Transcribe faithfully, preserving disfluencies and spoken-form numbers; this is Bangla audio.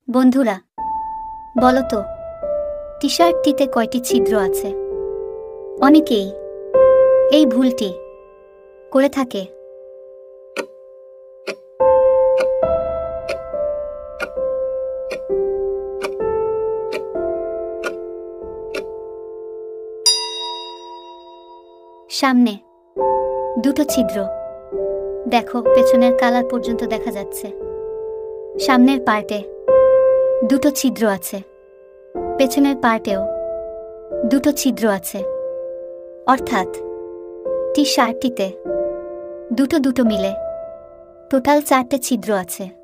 বন্ধুরা, বলো তো, টি শার্টটিতে কয়টি ছিদ্র আছে? অনেকেই এই ভুলটি করে থাকে। সামনে দুটো ছিদ্র, দেখো পেছনের কালার পর্যন্ত দেখা যাচ্ছে। সামনের পার্টে দুটো ছিদ্র আছে, পেছনের পার্টেও দুটো ছিদ্র আছে, অর্থাৎ টি শার্টটিতে দুটো দুটো মিলে টোটাল চারটে ছিদ্র আছে।